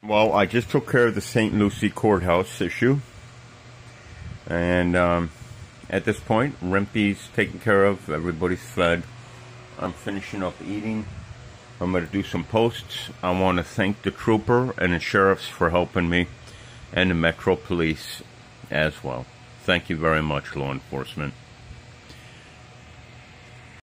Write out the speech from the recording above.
Well, I just took care of the St. Lucie courthouse issue. And at this point, Rempe's taken care of. Everybody's fled. I'm finishing up eating. I'm going to do some posts. I want to thank the trooper and the sheriffs for helping me, and the Metro Police as well. Thank you very much, law enforcement.